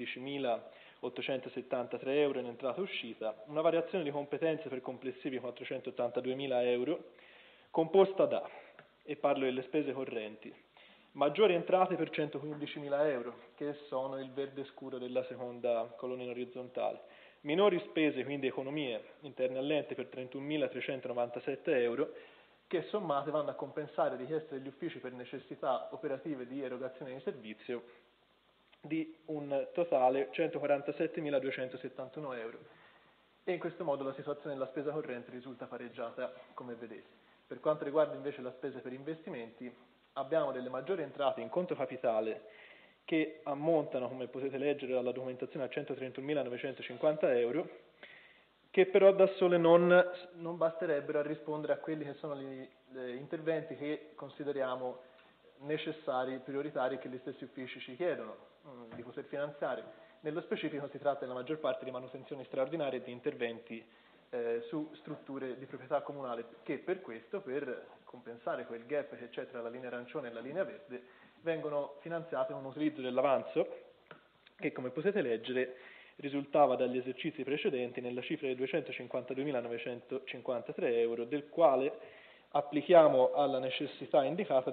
115.873 euro in entrata e uscita, una variazione di competenze per complessivi 482.000 euro composta da, e parlo delle spese correnti, maggiori entrate per 115.000 euro, che sono il verde scuro della seconda colonna orizzontale, minori spese, quindi economie interne all'ente per 31.397 euro, che sommate vanno a compensare richieste degli uffici per necessità operative di erogazione di servizio di un totale 147.271 euro. E in questo modo la situazione della spesa corrente risulta pareggiata, come vedete. Per quanto riguarda invece la spesa per investimenti, abbiamo delle maggiori entrate in conto capitale che ammontano, come potete leggere dalla documentazione, a 131.950 euro, che però da sole non basterebbero a rispondere a quelli che sono gli interventi che consideriamo necessari, prioritari, che gli stessi uffici ci chiedono di poter finanziare. Nello specifico si tratta nella maggior parte di manutenzioni straordinarie e di interventi su strutture di proprietà comunale che per compensare quel gap che c'è tra la linea arancione e la linea verde, vengono finanziate con un utilizzo dell'avanzo che, come potete leggere, risultava dagli esercizi precedenti nella cifra di 252.953 euro, del quale applichiamo alla necessità indicata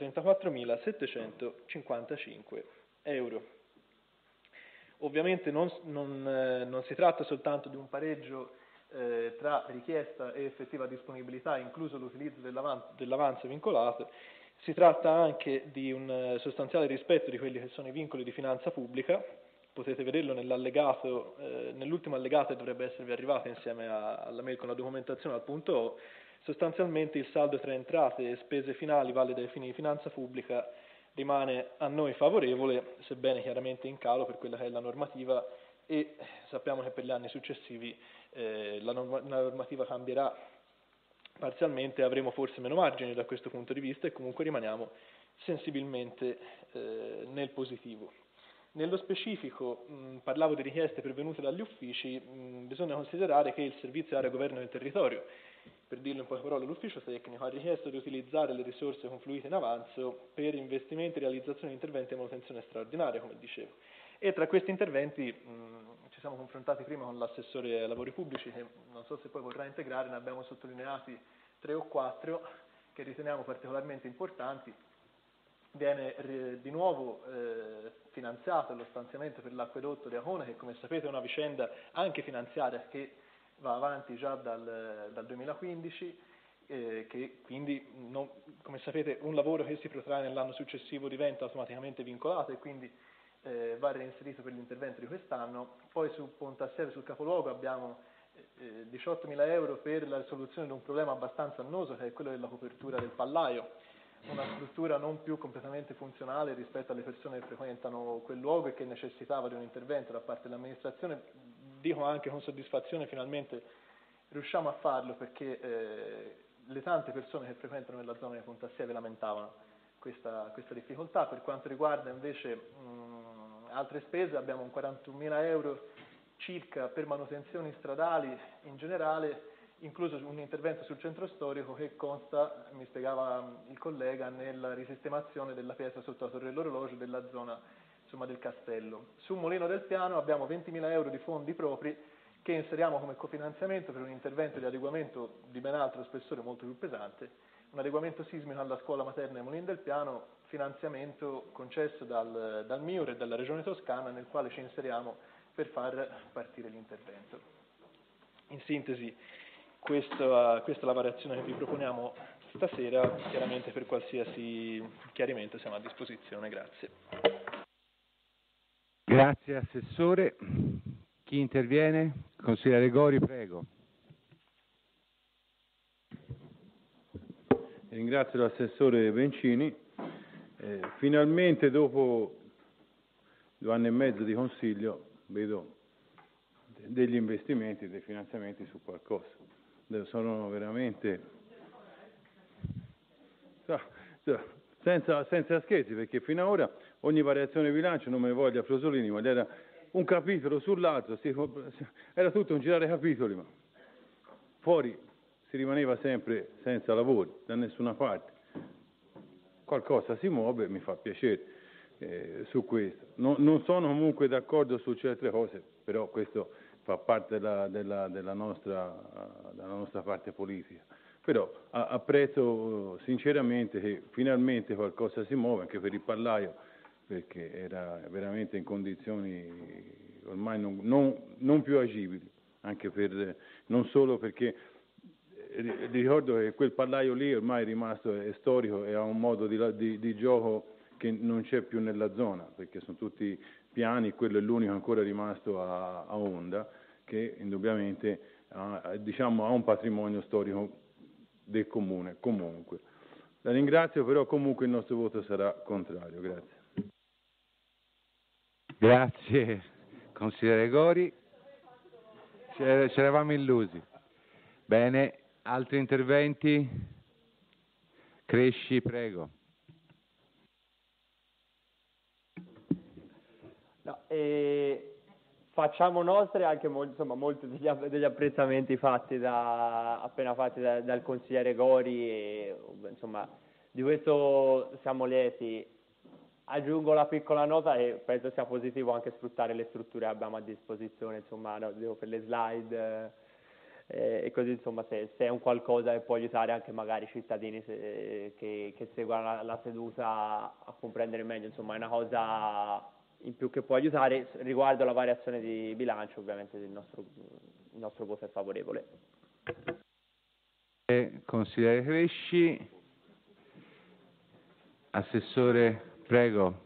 234.755 euro. Ovviamente non si tratta soltanto di un pareggio tra richiesta e effettiva disponibilità, incluso l'utilizzo dell'avanzo vincolato. Si tratta anche di un sostanziale rispetto di quelli che sono i vincoli di finanza pubblica. Potete vederlo nell'allegato, nell'ultimo allegato che dovrebbe esservi arrivato insieme alla mail con la documentazione al punto O. Sostanzialmente il saldo tra entrate e spese finali valide ai fini di finanza pubblica rimane a noi favorevole, sebbene chiaramente in calo per quella che è la normativa, e sappiamo che per gli anni successivi la normativa cambierà parzialmente, avremo forse meno margini da questo punto di vista e comunque rimaniamo sensibilmente nel positivo. Nello specifico, parlavo di richieste pervenute dagli uffici, bisogna considerare che il Servizio Area Governo del Territorio, per dirlo in poche parole l'ufficio tecnico, ha richiesto di utilizzare le risorse confluite in avanzo per investimenti e realizzazione di interventi di manutenzione straordinaria, come dicevo. E tra questi interventi ci siamo confrontati prima con l'assessore ai lavori pubblici, che non so se poi vorrà integrare, ne abbiamo sottolineati 3 o 4 che riteniamo particolarmente importanti. Viene di nuovo finanziato lo stanziamento per l'acquedotto di Acona, che come sapete è una vicenda anche finanziaria che va avanti già dal 2015, che quindi, come sapete, un lavoro che si protrae nell'anno successivo diventa automaticamente vincolato e quindi va reinserito per gli interventi di quest'anno. Poi su Pontassieve, sul capoluogo, abbiamo 18.000 euro per la risoluzione di un problema abbastanza annoso, che è quello della copertura del Pallaio, una struttura non più completamente funzionale rispetto alle persone che frequentano quel luogo e che necessitava di un intervento da parte dell'amministrazione. Dico anche con soddisfazione, finalmente riusciamo a farlo, perché le tante persone che frequentano nella zona di Pontassieve lamentavano questa difficoltà. Per quanto riguarda invece altre spese, abbiamo un 41.000 euro circa per manutenzioni stradali in generale, incluso un intervento sul centro storico che consta, mi spiegava il collega, nella risistemazione della pietra sotto la torre dell'orologio della zona, insomma, del castello. Su Molino del Piano abbiamo 20.000 euro di fondi propri che inseriamo come cofinanziamento per un intervento di adeguamento di ben altro spessore, molto più pesante, un adeguamento sismico alla scuola materna di Molino del Piano, finanziamento concesso dal MIUR e dalla Regione Toscana, nel quale ci inseriamo per far partire l'intervento. In sintesi, questa è la variazione che vi proponiamo stasera. Chiaramente per qualsiasi chiarimento siamo a disposizione. Grazie. Grazie Assessore. Chi interviene? Consigliere Gori, prego. Ringrazio l'Assessore Bencini. Finalmente dopo 2 anni e mezzo di Consiglio vedo degli investimenti, dei finanziamenti su qualcosa. Sono veramente senza scherzi, perché fino ad ora ogni variazione di bilancio, non me ne voglia Prosolini, ma era un capitolo sull'altro, era tutto un girare capitoli, ma fuori si rimaneva sempre senza lavoro da nessuna parte. Qualcosa si muove, mi fa piacere su questo. Non sono comunque d'accordo su certe cose, però questo fa parte della nostra parte politica. Però apprezzo sinceramente che finalmente qualcosa si muove anche per il Pallaio, perché era veramente in condizioni ormai non più agibili, anche non solo perché ricordo che quel Pallaio lì ormai è rimasto, è storico e ha un modo di gioco che non c'è più nella zona, perché sono tutti piani, quello è l'unico ancora rimasto a Onda, che indubbiamente ha un patrimonio storico del comune. Comunque la ringrazio, però comunque il nostro voto sarà contrario. Grazie. Grazie consigliere Gori, ci eravamo illusi. Bene, altri interventi? Cresci, prego. No, facciamo nostri anche molti degli apprezzamenti appena fatti dal consigliere Gori, e insomma di questo siamo lieti. Aggiungo la piccola nota che penso sia positivo anche sfruttare le strutture che abbiamo a disposizione, insomma, per le slide e così, insomma, se è un qualcosa che può aiutare anche magari i cittadini che seguono la seduta a comprendere meglio, insomma, è una cosa in più che può aiutare. Riguardo alla variazione di bilancio, ovviamente il il nostro voto è favorevole. Consigliere Cresci. Assessore, prego.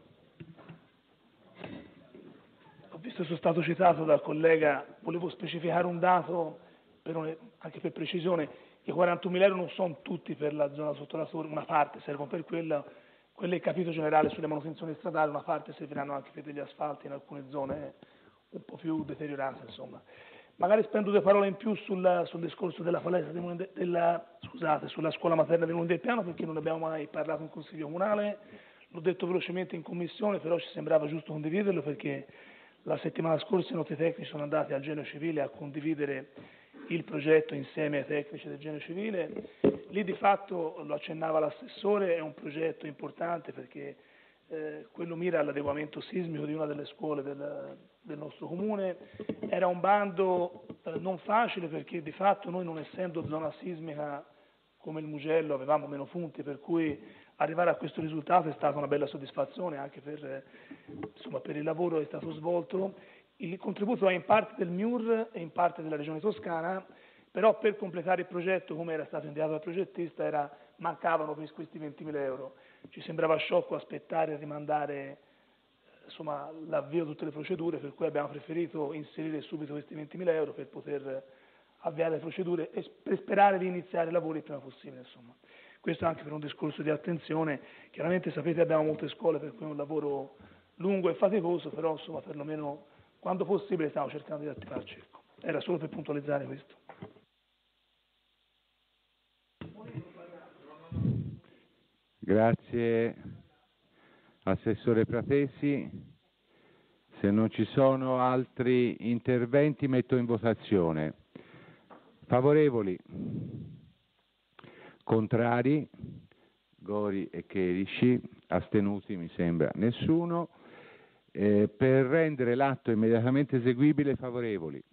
Ho visto che sono stato citato dal collega, volevo specificare un dato, anche per precisione, i 41.000 euro non sono tutti per la zona sotto la torre, una parte servono per quella, quello è il capitolo generale sulle manutenzioni stradali, una parte serviranno anche per degli asfalti in alcune zone un po' più deteriorate, insomma. Magari spendo 2 parole in più sul discorso della palestra, sulla scuola materna di Monte del Piano, perché non ne abbiamo mai parlato in Consiglio Comunale, l'ho detto velocemente in Commissione, però ci sembrava giusto condividerlo perché la settimana scorsa i nostri tecnici sono andati al Genio Civile a condividere il progetto insieme ai tecnici del Genio Civile. Lì di fatto, lo accennava l'assessore, è un progetto importante perché quello mira all'adeguamento sismico di una delle scuole del nostro comune. Era un bando non facile perché di fatto noi, non essendo zona sismica come il Mugello, avevamo meno punti, per cui arrivare a questo risultato è stata una bella soddisfazione anche per il lavoro che è stato svolto. Il contributo è in parte del MIUR e in parte della Regione Toscana, però per completare il progetto, come era stato indicato dal progettista, mancavano questi 20.000 euro. Ci sembrava sciocco aspettare e rimandare l'avvio di tutte le procedure, per cui abbiamo preferito inserire subito questi 20.000 euro per poter avviare le procedure e per sperare di iniziare i lavori il prima possibile. Insomma. Questo anche per un discorso di attenzione. Chiaramente sapete abbiamo molte scuole, per cui è un lavoro lungo e faticoso, però perlomeno quando possibile stiamo cercando di attivarci. Ecco. Era solo per puntualizzare questo. Grazie Assessore Pratesi. Se non ci sono altri interventi metto in votazione. Favorevoli? Contrari? Gori e Cherici? Astenuti mi sembra nessuno. Per rendere l'atto immediatamente eseguibile, favorevoli?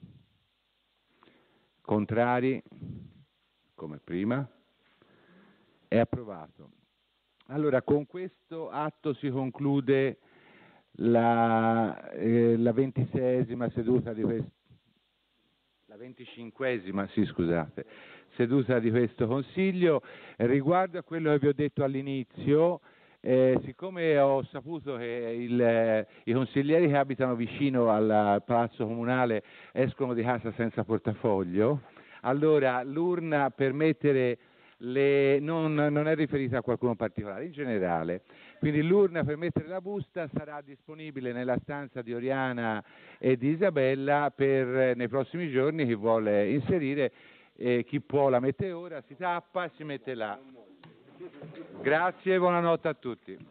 Contrari? Come prima? È approvato. Allora, con questo atto si conclude la 26esima seduta di questo, la 25esima, sì, scusate, seduta di questo Consiglio. Riguardo a quello che vi ho detto all'inizio, siccome ho saputo che i consiglieri che abitano vicino al Palazzo Comunale escono di casa senza portafoglio, allora l'urna per mettere non è riferita a qualcuno particolare, in generale. Quindi l'urna per mettere la busta sarà disponibile nella stanza di Oriana e di Isabella nei prossimi giorni. Chi vuole inserire, chi può la mette ora, si tappa e si mette là. Grazie e buonanotte a tutti.